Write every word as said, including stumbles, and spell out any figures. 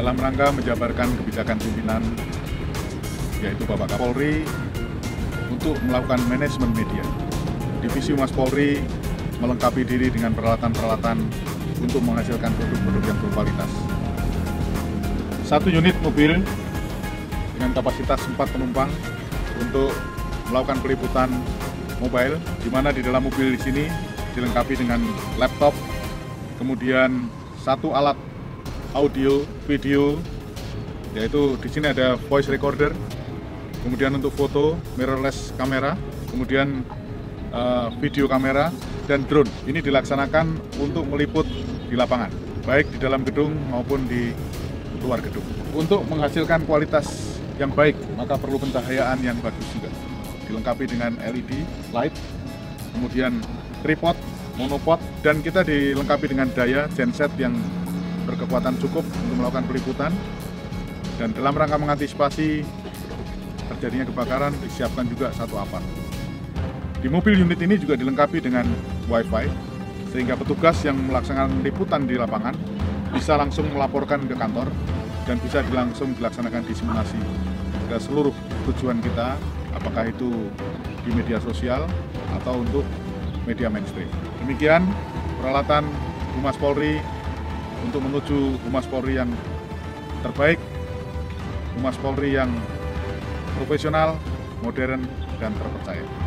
dalam rangka menjabarkan kebijakan pimpinan, yaitu Bapak Kapolri, untuk melakukan manajemen media. Divisi Humas Polri melengkapi diri dengan peralatan-peralatan untuk menghasilkan produk-produk yang berkualitas. Satu unit mobil dengan kapasitas empat penumpang untuk melakukan peliputan mobile, di mana di dalam mobil di sini dilengkapi dengan laptop, kemudian satu alat audio, video, yaitu di sini ada voice recorder, kemudian untuk foto, mirrorless kamera, kemudian uh, video kamera, dan drone. Ini dilaksanakan untuk meliput di lapangan, baik di dalam gedung maupun di luar gedung. Untuk menghasilkan kualitas yang baik, maka perlu pencahayaan yang bagus juga. Dilengkapi dengan L E D light, kemudian tripod, monopod, dan kita dilengkapi dengan daya genset yang berkekuatan cukup untuk melakukan peliputan. Dan dalam rangka mengantisipasi terjadinya kebakaran, disiapkan juga satu apar. Di mobil unit ini juga dilengkapi dengan Wi-Fi, sehingga petugas yang melaksanakan liputan di lapangan bisa langsung melaporkan ke kantor dan bisa langsung dilaksanakan diseminasi ke seluruh tujuan kita, apakah itu di media sosial atau untuk media mainstream. Demikian peralatan Humas Polri untuk menuju Humas Polri yang terbaik, Humas Polri yang profesional, modern, dan terpercaya.